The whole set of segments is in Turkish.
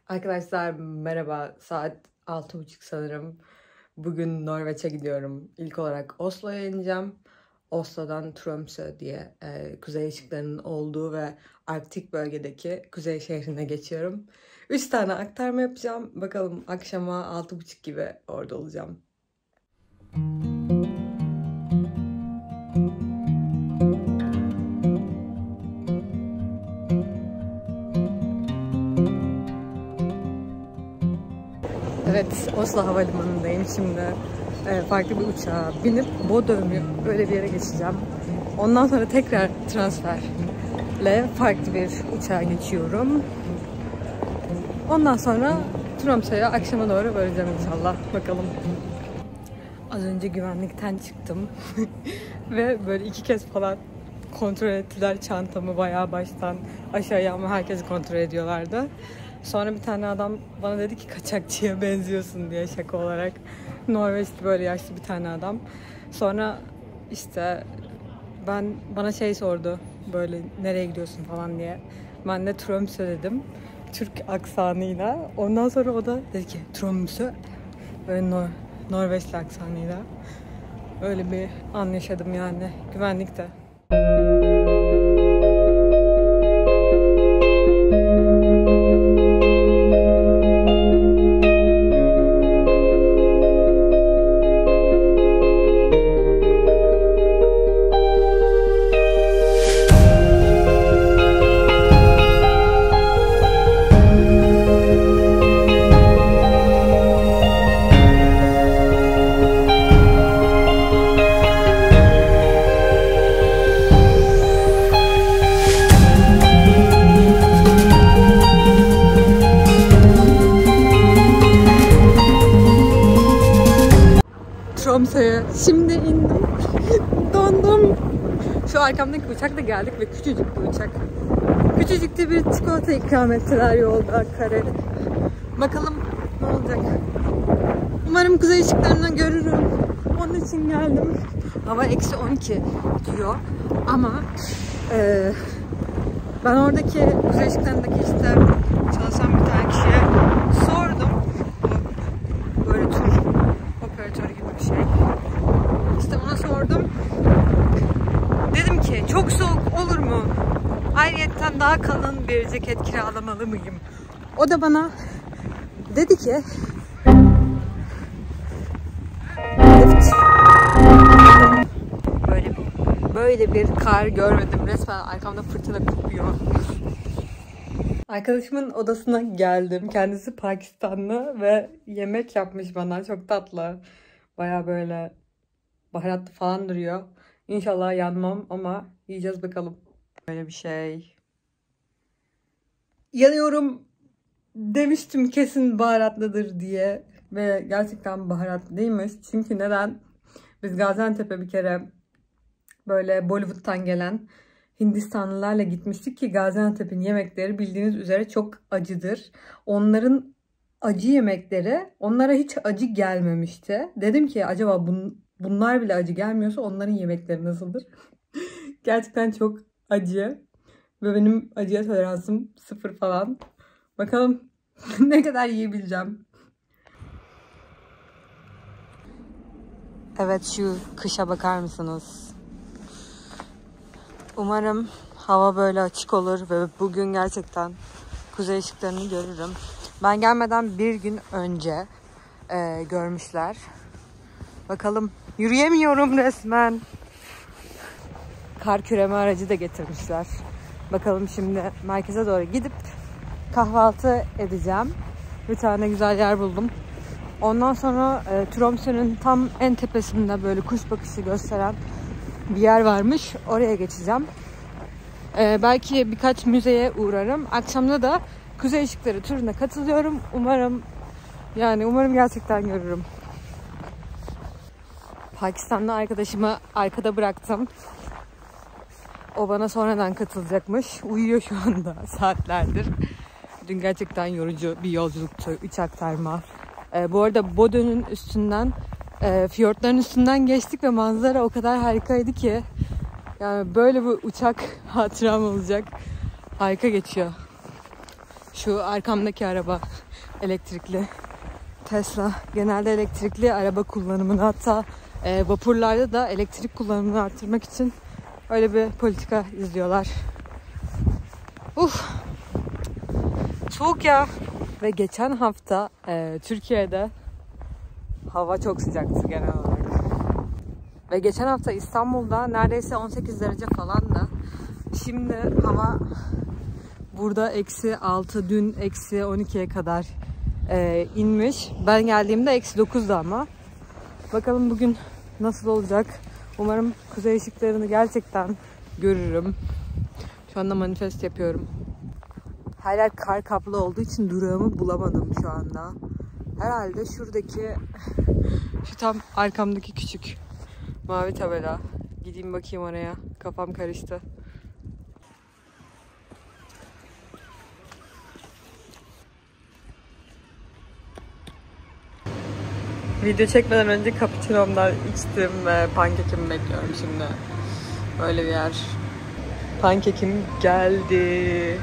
Arkadaşlar merhaba. Saat 6:30 sanırım. Bugün Norveç'e gidiyorum. İlk olarak Oslo'ya ineceğim. Oslo'dan Tromsø diye kuzey ışıklarının olduğu ve Arktik bölgedeki kuzey şehrine geçiyorum. 3 tane aktarma yapacağım. Bakalım akşama 6:30 gibi orada olacağım. Evet, Oslo Havalimanı'ndayım şimdi. Farklı bir uçağa binip Bodø'mü öyle bir yere geçeceğim. Ondan sonra tekrar transferle farklı bir uçağa geçiyorum. Ondan sonra Tromsø'ye akşama doğru varacağım inşallah. Bakalım. Az önce güvenlikten çıktım. Ve böyle 2 kez falan kontrol ettiler çantamı bayağı baştan aşağıya ama herkesi kontrol ediyorlardı. Sonra bir tane adam bana dedi ki kaçakçıya benziyorsun diye şaka olarak. Norveçli böyle yaşlı bir tane adam. Sonra işte bana şey sordu böyle nereye gidiyorsun falan diye. Ben de Tromsø dedim. Türk aksanıyla. Ondan sonra o da dedi ki Tromsø. Böyle Norveçli aksanıyla. Öyle bir an yaşadım yani güvenlikte. Tromsø'ye şimdi indim. Dondum. Şu arkamdaki uçakla geldik ve küçücük bir uçak. Küçücük de bir çikolata ikram ettiler yolda kare. Bakalım ne olacak. Umarım kuzey ışıklarını görürüm. Onun için geldim. Hava -12 diyor. Ama ben oradaki kuzey ışıklarındaki işte çalışan bir tane kişiye sordum. Böyle tur operatörü gibi bir şey. İşte ona sordum. Dedim ki çok soğuk olur mu? Ayrıyetten daha kalın bir ceket kiralamalı mıyım? O da bana dedi ki böyle bir kar görmedim. Resmen arkamda fırtına kopuyor. Arkadaşımın odasına geldim. Kendisi Pakistanlı ve yemek yapmış bana. Çok tatlı. Baya böyle baharatlı falan duruyor. İnşallah yanmam ama yiyeceğiz bakalım. Böyle bir şey. Yanıyorum demiştim kesin baharatlıdır diye. Ve gerçekten baharatlı değilmiş. Çünkü neden? Biz Gaziantep'e bir kere böyle Bollywood'tan gelen Hindistanlılarla gitmiştik ki Gaziantep'in yemekleri bildiğiniz üzere çok acıdır. Onların acı yemekleri onlara hiç acı gelmemişti. Dedim ki acaba bunlar bile acı gelmiyorsa onların yemekleri nasıldır? Gerçekten çok acı. Ve benim acıya toleransım 0 falan. Bakalım ne kadar yiyebileceğim. Evet şu kışa bakar mısınız? Umarım hava böyle açık olur ve bugün gerçekten kuzey ışıklarını görürüm. Ben gelmeden bir gün önce görmüşler. Bakalım yürüyemiyorum resmen. Kar küreme aracı da getirmişler. Bakalım şimdi merkeze doğru gidip kahvaltı edeceğim. Bir tane güzel yer buldum. Ondan sonra Tromsø'nün tam en tepesinde böyle kuş bakışı gösteren bir yer varmış. Oraya geçeceğim. Belki birkaç müzeye uğrarım. Akşamda da Kuzey Işıkları turuna katılıyorum. Umarım gerçekten görürüm. Pakistanlı arkadaşımı arkada bıraktım. O bana sonradan katılacakmış. Uyuyor şu anda saatlerdir. Dün gerçekten yorucu bir yolculuktu. 3 aktarma. Bu arada Bodø'nün üstünden, fiyortların üstünden geçtik ve manzara o kadar harikaydı ki. Yani böyle bir uçak hatıram olacak. Harika geçiyor. Şu arkamdaki araba elektrikli. Tesla genelde elektrikli araba kullanımını, hatta vapurlarda da elektrik kullanımını arttırmak için öyle bir politika izliyorlar. Soğuk ya. Ve geçen hafta Türkiye'de hava çok sıcaktı genel olarak. Ve geçen hafta İstanbul'da neredeyse 18 derece falan da. Şimdi hava burada -6, dün -12'ye kadar inmiş. Ben geldiğimde -9'du ama. Bakalım bugün nasıl olacak. Umarım kuzey ışıklarını gerçekten görürüm. Şu anda manifest yapıyorum. Her yer kar kaplı olduğu için durağımı bulamadım şu anda. Herhalde şuradaki, şu tam arkamdaki küçük mavi tabela. Gideyim bakayım oraya. Kafam karıştı. Video çekmeden önce cappuccino'mdan içtim ve pankekimi bekliyorum şimdi. Böyle bir yer. Pankekim geldi.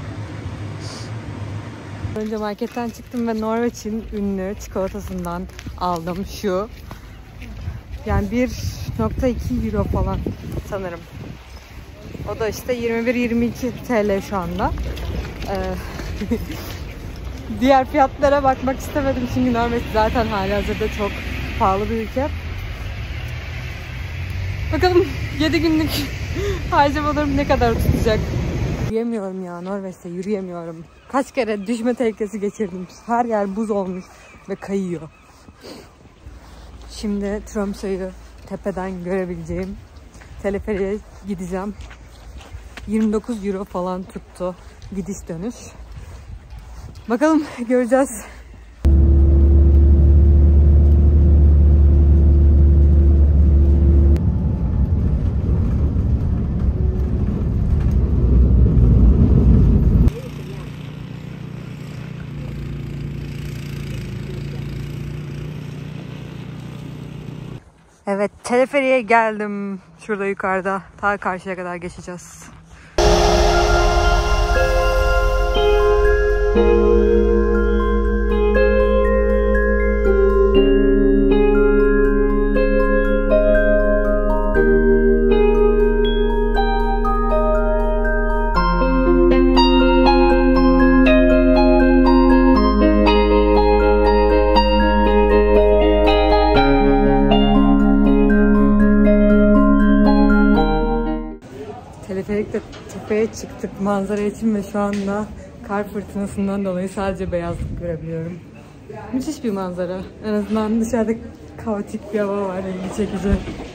Önce marketten çıktım ve Norveç'in ünlü çikolatasından aldım şu. Yani 1.2 euro falan sanırım. O da işte 21-22 TL şu anda. Diğer fiyatlara bakmak istemedim çünkü Norveç zaten halihazırda çok pahalı bir ülke. Bakalım 7 günlük harcamalarım ne kadar tutacak. Yürüyemiyorum ya, Norveç'te yürüyemiyorum. Kaç kere düşme tehlikesi geçirdim. Her yer buz olmuş ve kayıyor. Şimdi Tromsø'yü tepeden görebileceğim teleferiğe gideceğim. 29 euro falan tuttu gidiş dönüş. Bakalım, göreceğiz. Evet, teleferiğe geldim. Şurada yukarıda. Ta karşıya kadar geçeceğiz. Teleferikle tepeye çıktık manzara için ve şu anda kar fırtınasından dolayı sadece beyazlık görebiliyorum. Müthiş bir manzara. En azından dışarıda kaotik bir hava var, ilgi çekici.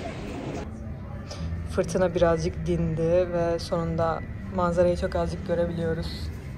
Fırtına birazcık dindi ve sonunda manzarayı çok azıcık görebiliyoruz.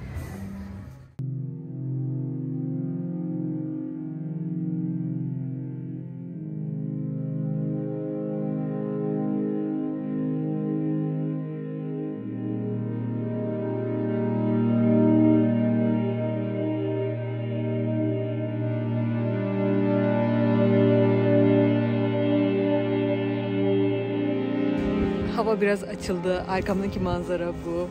Hava biraz açıldı. Arkamdaki manzara bu.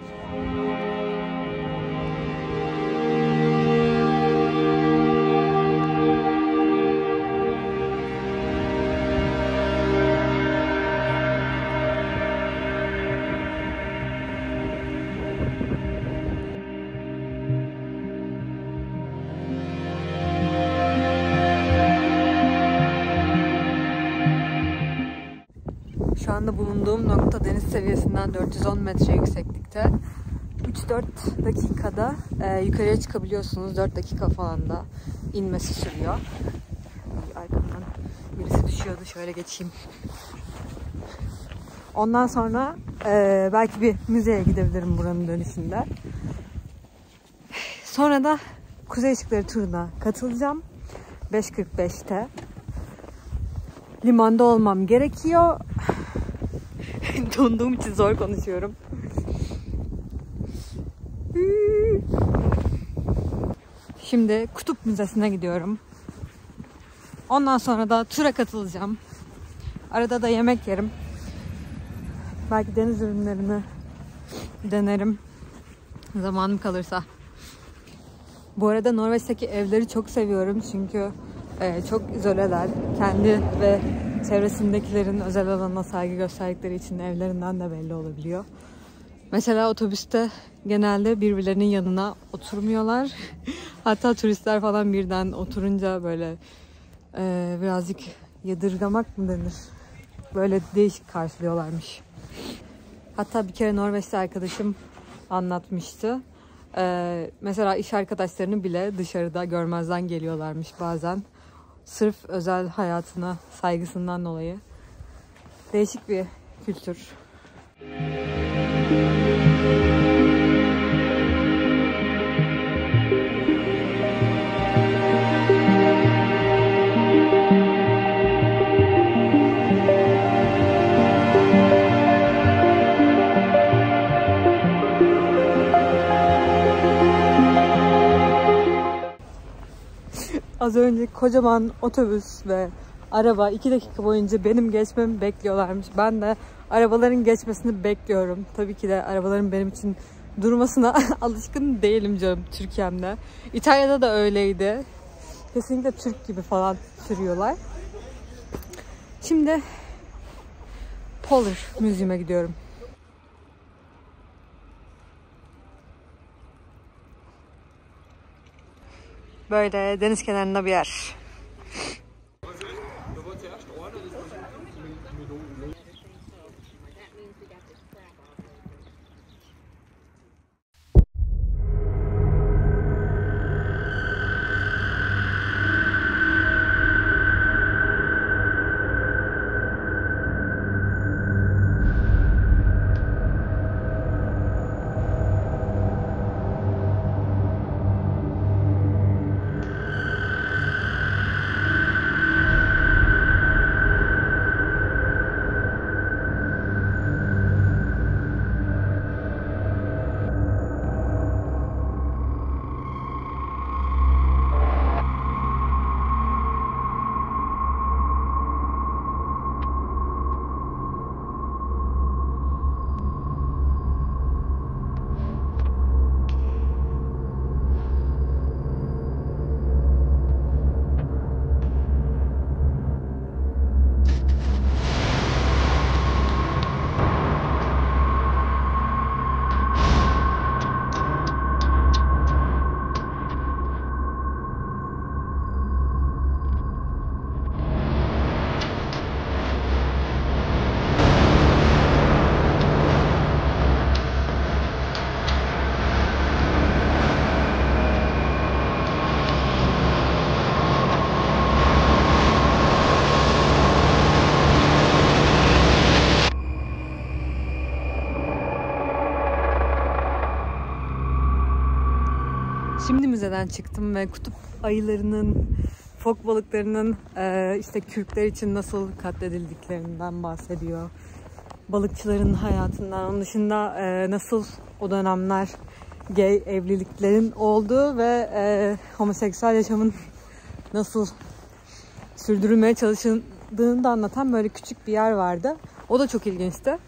Şu anda bulunduğum nokta deniz seviyesinden 410 metre yükseklikte. 3-4 dakikada yukarıya çıkabiliyorsunuz. 4 dakika falan da inmesi sürüyor. Arkamdan birisi düşüyordu. Şöyle geçeyim. Ondan sonra belki bir müzeye gidebilirim buranın dönüşünde. Sonra da Kuzey Işıkları turuna katılacağım. 5.45'te. Limanda olmam gerekiyor. Donduğum için zor konuşuyorum. Şimdi Kutup Müzesi'ne gidiyorum. Ondan sonra da tura katılacağım. Arada da yemek yerim. Belki deniz ürünlerini denerim. Zamanım kalırsa. Bu arada Norveç'teki evleri çok seviyorum çünkü çok izoleler. Kendi ve çevresindekilerin özel alanına saygı gösterdikleri için evlerinden de belli olabiliyor. Mesela otobüste genelde birbirlerinin yanına oturmuyorlar. Hatta turistler falan birden oturunca böyle birazcık yadırgamak mı denir? Böyle değişik karşılıyorlarmış. Hatta bir kere Norveçli arkadaşım anlatmıştı. Mesela iş arkadaşlarını bile dışarıda görmezden geliyorlarmış bazen. Sırf özel hayatına saygısından dolayı. Değişik bir kültür. Az önce kocaman otobüs ve araba 2 dakika boyunca benim geçmemi bekliyorlarmış. Ben de arabaların geçmesini bekliyorum. Tabii ki de arabaların benim için durmasına alışkın değilim canım Türkiye'mde. İtalya'da da öyleydi. Kesinlikle Türk gibi falan sürüyorlar. Şimdi Polar Müziği'ne gidiyorum. Böyle deniz kenarında bir yer. Şimdi müzeden çıktım ve kutup ayılarının, fok balıklarının işte kürkler için nasıl katledildiklerinden bahsediyor. Balıkçıların hayatından, onun dışında nasıl o dönemler gay evliliklerin olduğu ve homoseksüel yaşamın nasıl sürdürülmeye çalışıldığını da anlatan böyle küçük bir yer vardı. O da çok ilginçti.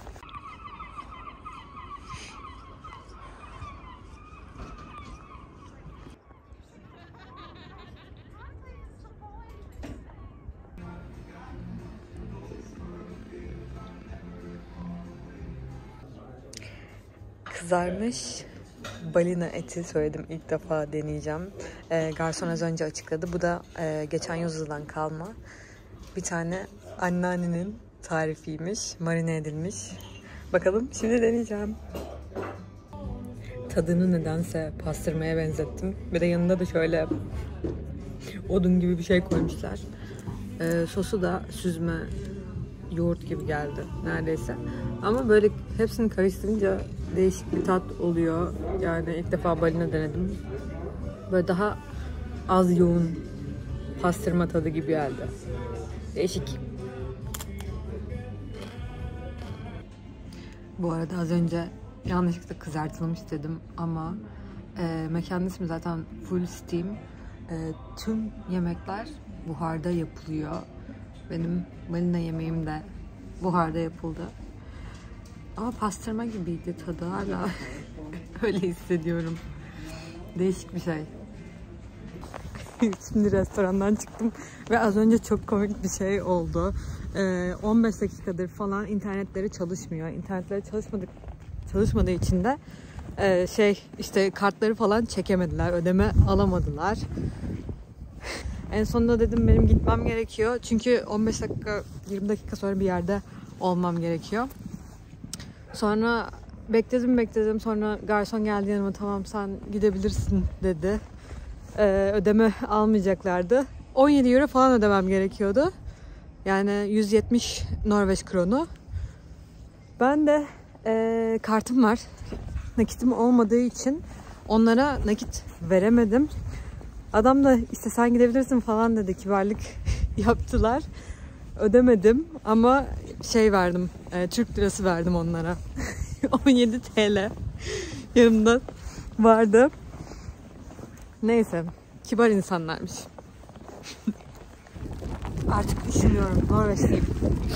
Kızarmış balina eti söyledim. İlk defa deneyeceğim. Garson az önce açıkladı. Bu da geçen yüzyıldan kalma bir tane anneannenin tarifiymiş. Marine edilmiş. Bakalım şimdi deneyeceğim. Tadını nedense pastırmaya benzettim. Bir de yanında da şöyle odun gibi bir şey koymuşlar. Sosu da süzme yoğurt gibi geldi neredeyse. Ama böyle hepsini karıştırınca değişik bir tat oluyor. Yani ilk defa balina denedim. Böyle daha az yoğun pastırma tadı gibi geldi. Değişik. Bu arada az önce yanlışlıkla kızartılmış dedim ama mekanın ismi zaten Full Steam. Tüm yemekler buharda yapılıyor. Benim balina yemeğim de buharda yapıldı. Ama pastırma gibiydi tadı, hala öyle hissediyorum. Değişik bir şey. Şimdi restorandan çıktım ve az önce çok komik bir şey oldu. 15 dakikadır falan internetleri çalışmıyor. İnternetleri çalışmadığı için de işte kartları falan çekemediler. Ödeme alamadılar. En sonunda dedim benim gitmem gerekiyor. Çünkü 15 dakika 20 dakika sonra bir yerde olmam gerekiyor. Sonra bekledim. Sonra garson geldi yanıma, tamam sen gidebilirsin dedi. Ödeme almayacaklardı. 17 euro falan ödemem gerekiyordu. Yani 170 Norveç kronu. Ben de kartım var. Nakitim olmadığı için onlara nakit veremedim. Adam da işte sen gidebilirsin falan dedi. Kibarlık yaptılar. Ödemedim ama verdim. Türk lirası verdim onlara. 17 TL yanımda vardı. Neyse. Kibar insanlarmış. Artık düşünüyorum. Norveçliyim.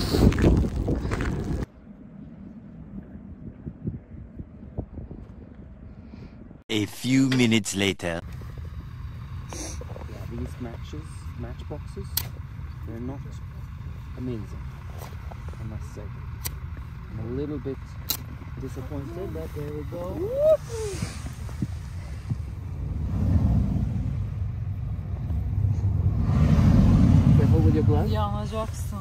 A few minutes later. Yeah, these matchboxes, they're not amazing, I must say. I'm a little bit disappointed, but there we go. Careful with your gloves. Yanacaksın.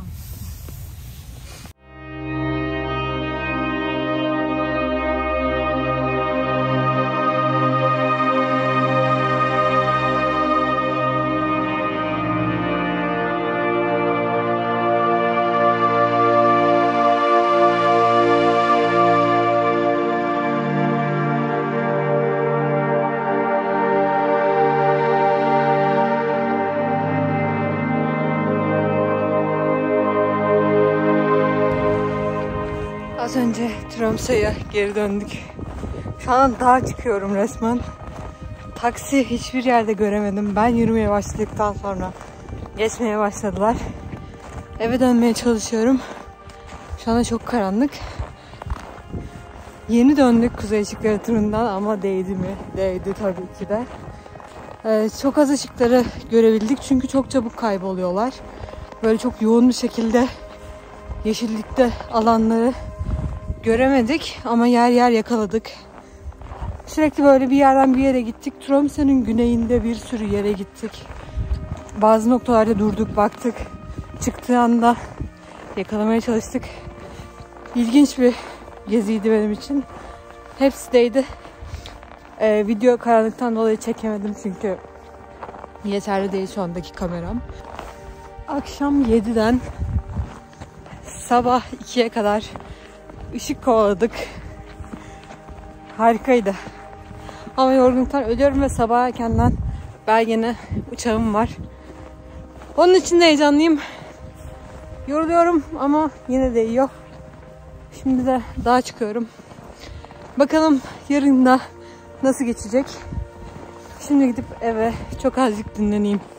Az önce Tromsø'ya geri döndük. Şu an dağa çıkıyorum resmen. Taksi hiçbir yerde göremedim. Ben yürümeye başladıktan sonra geçmeye başladılar. Eve dönmeye çalışıyorum. Şu anda çok karanlık. Yeni döndük Kuzey Işıkları turundan ama değdi mi? Değdi tabii ki de. Çok az ışıkları görebildik çünkü çok çabuk kayboluyorlar. Böyle çok yoğun bir şekilde yeşillikte alanları göremedik ama yer yer yakaladık. Sürekli böyle bir yerden bir yere gittik. Tromsø'nün güneyinde bir sürü yere gittik. Bazı noktalarda durduk, baktık. Çıktığı anda yakalamaya çalıştık. İlginç bir geziydi benim için. Hepsi değdi. Video karanlıktan dolayı çekemedim çünkü yeterli değil şu andaki kameram. Akşam 7'den sabah 2'ye kadar ışık kovaladık. Harikaydı. Ama yorgunluktan ölüyorum ve sabah erkenden Bergen'e uçağım var. Onun için de heyecanlıyım. Yoruluyorum ama yine de iyi. Şimdi de dağa çıkıyorum. Bakalım yarın da nasıl geçecek. Şimdi gidip eve çok azıcık dinleneyim.